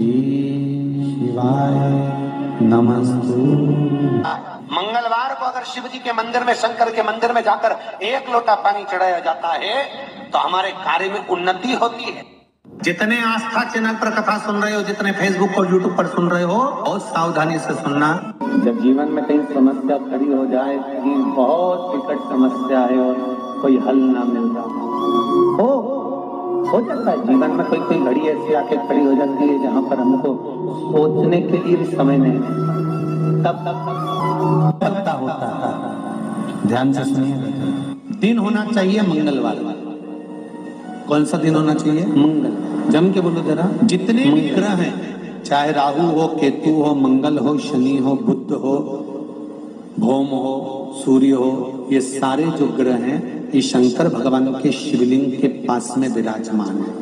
शिवाय नमस्तु। मंगलवार को अगर शिव जी के मंदिर में, शंकर के मंदिर में जाकर एक लोटा पानी चढ़ाया जाता है तो हमारे कार्य में उन्नति होती है। जितने आस्था चैनल पर कथा सुन रहे हो, जितने फेसबुक और यूट्यूब पर सुन रहे हो, बहुत सावधानी से सुनना। जब जीवन में कहीं समस्या खड़ी हो जाए, कहीं बहुत विकट समस्या है और कोई हल ना मिल रहा हो जाता है जीवन में, कोई घड़ी ऐसी आके खड़ी हो जाती है जहाँ पर हमको सोचने के लिए भी समय नहीं, तब पता होता है। ध्यान से सुनिए। दिन होना चाहिए मंगलवार। कौन सा दिन होना चाहिए? मंगल। जम के बोलो जरा। जितने भी ग्रह हैं, चाहे राहु हो, केतु हो, मंगल हो, शनि हो, बुध हो, भौम हो, सूर्य हो, ये सारे जो ग्रह हैं ये शंकर भगवान के शिवलिंग के पास में विराजमान है।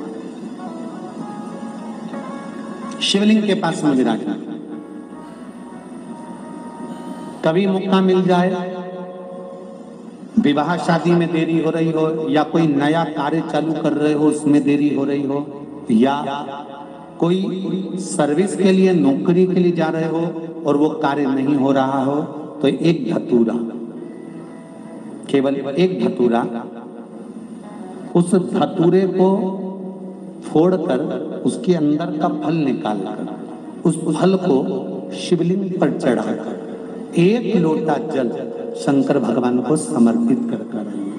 शिवलिंग के पास में विराजमान। कभी मौका मिल जाए, विवाह शादी में देरी हो रही हो, या कोई नया कार्य चालू कर रहे हो उसमें देरी हो रही हो, या कोई सर्विस के लिए, नौकरी के लिए जा रहे हो और वो कार्य नहीं हो रहा हो, तो एक धतूरा, केवल एक धतूरा, उस धतूरे को फोड़कर उसके अंदर का फल निकालकर उस फल को शिवलिंग पर चढ़ाकर एक लोटा जल शंकर भगवान को समर्पित कर रही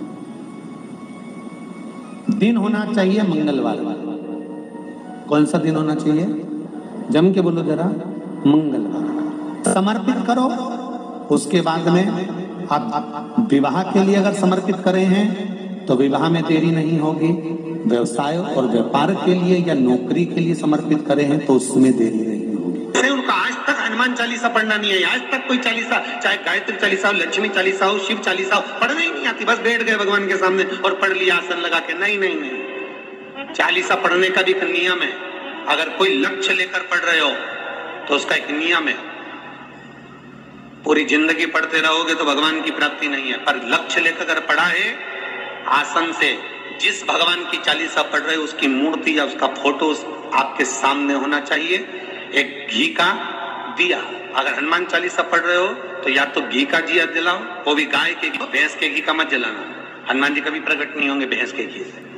है। दिन होना चाहिए मंगलवार। कौन सा दिन होना चाहिए? जम के बोलो जरा। मंगलवार समर्पित करो। उसके बाद में आप विवाह के लिए अगर समर्पित करे हैं तो विवाह में देरी नहीं होगी। व्यवसाय और व्यापार के लिए या नौकरी के लिए समर्पित करे हैं तो उसमें देरी नहीं होगी। उनका आज तक हनुमान चालीसा पढ़ना नहीं है, आज तक कोई चालीसा, चाहे गायत्री चालीसा हो, लक्ष्मी चालीसा हो, शिव चालीसा हो, पढ़ना ही नहीं आती। बस बैठ गए भगवान के सामने और पढ़ लिया आसन लगा के। नहीं नहीं नहीं, चालीसा पढ़ने का भी एक नियम है। अगर कोई लक्ष्य लेकर पढ़ रहे हो तो उसका एक नियम है। पूरी जिंदगी पढ़ते रहोगे तो भगवान की प्राप्ति नहीं है, पर लक्ष्य लेकर अगर पढ़ा है आसन से, जिस भगवान की चालीसा पढ़ रहे हो उसकी मूर्ति या उसका फोटो आपके सामने होना चाहिए। एक घी का दिया, अगर हनुमान चालीसा पढ़ रहे हो तो या तो घी का दिया जलाओ, वो भी गाय के, भैंस के घी का मत जलाना। हनुमान जी कभी प्रकट नहीं होंगे भैंस के घी से।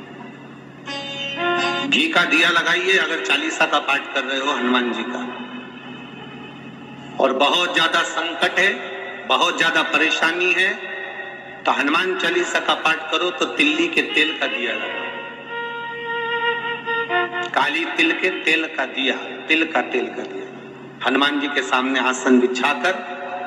घी का दिया लगाइए अगर चालीसा का पाठ कर रहे हो हनुमान जी का। और बहुत ज्यादा संकट है, बहुत ज्यादा परेशानी है तो हनुमान चालीसा का पाठ करो तो तिल्ली के तेल का दिया लगाओ। काली तिल के तेल का दिया, तिल का तेल का दिया हनुमान जी के सामने आसन बिछाकर।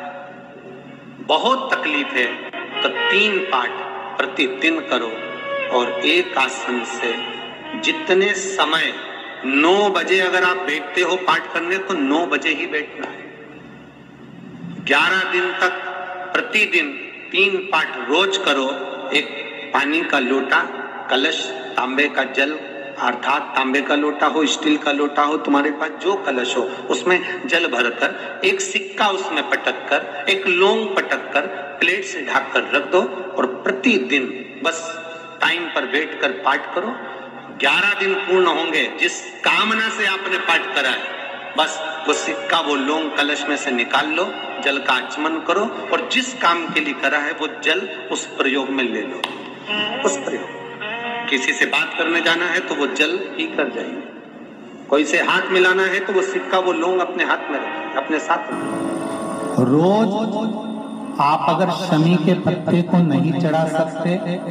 बहुत तकलीफ है तो 3 पाठ प्रतिदिन करो और एक आसन से जितने समय, 9 बजे अगर आप बैठते हो पाठ करने तो 9 बजे ही बैठना है। 11 दिन तक प्रतिदिन 3 पाठ रोज करो। एक पानी का लोटा, कलश, तांबे का जल, अर्थात तांबे का लोटा हो, स्टील का लोटा हो, तुम्हारे पास जो कलश हो उसमें जल भरकर एक सिक्का उसमें पटक कर, एक लौंग पटक कर प्लेट से ढक कर रख दो और प्रतिदिन बस टाइम पर बैठकर पाठ करो। 11 दिन पूर्ण होंगे, जिस कामना से आपने पाठ करा है बस वो सिक्का, वो लौंग कलश में से निकाल लो, जल का आचमन करो और जिस काम के लिए करा है वो जल उस प्रयोग में ले लो। उस प्रयोग, किसी से बात करने जाना है तो वो जल पी कर जाइए, कोई से हाथ मिलाना है तो वो सिक्का, वो लौंग अपने हाथ में रखिए, अपने साथ रखिए। रोज आप अगर शमी के पत्ते को नहीं चढ़ा सकते,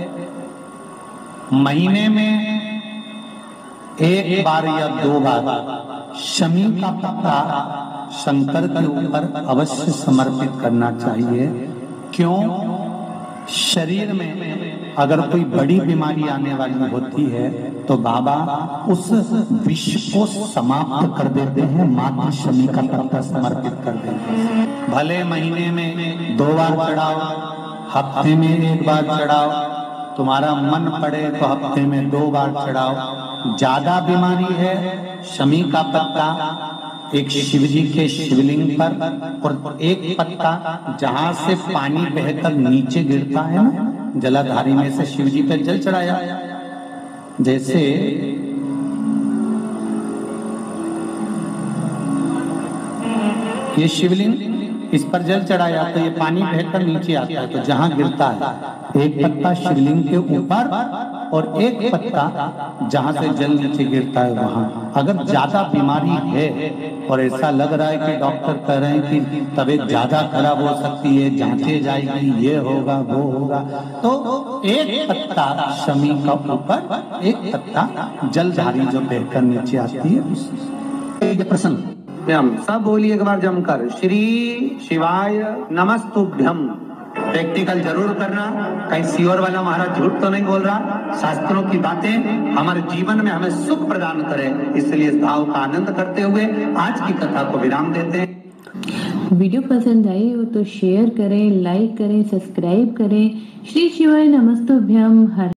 महीने में 1 बार या 2 बार शमी का पत्ता शंकर के ऊपर अवश्य समर्पित करना चाहिए। क्यों? शरीर में अगर कोई बड़ी बीमारी आने वाली होती है तो बाबा उस विष को समाप्त कर देते हैं, मात्र शमी का पत्ता समर्पित कर देते हैं। भले महीने में 2 बार चढ़ाओ, हफ्ते में 1 बार चढ़ाओ, तुम्हारा मन पड़े तो हफ्ते में 2 बार चढ़ाओ। ज्यादा बीमारी है, शमी का पत्ता एक शिव जी के शिवलिंग पर और एक पत्ता जहां से पानी बहकर नीचे गिरता है ना, जलाधारी में से शिव जी पर जल चढ़ाया। जैसे ये शिवलिंग, इस पर जल चढ़ाया तो ये पानी बहकर नीचे आता है, तो जहां गिरता है एक पत्ता शिवलिंग के ऊपर और एक पत्ता जहां से जल नीचे गिरता है वहां। अगर ज्यादा बीमारी है और ऐसा लग रहा है कि डॉक्टर कह रहे हैं कि तबीयत ज्यादा खराब हो सकती है, जांचे जाएगी, ये होगा वो होगा, तो एक पत्ता शमी का ऊपर, एक पत्ता जलधारी जो बहकर नीचे आती है। प्रसन्न सब बोलिए एक बार जमकर, श्री शिवाय नमस्तुभ्यम। प्रैक्टिकल जरूर करना, कहीं सियोर वाला महाराज झूठ तो नहीं बोल रहा। शास्त्रों की बातें हमारे जीवन में हमें सुख प्रदान करें, इसलिए इस भाव का आनंद करते हुए आज की कथा को विराम देते हैं। वीडियो पसंद आई हो तो शेयर करें, लाइक करें, सब्सक्राइब करें। श्री शिवाय नमस्तुभ्यम। हर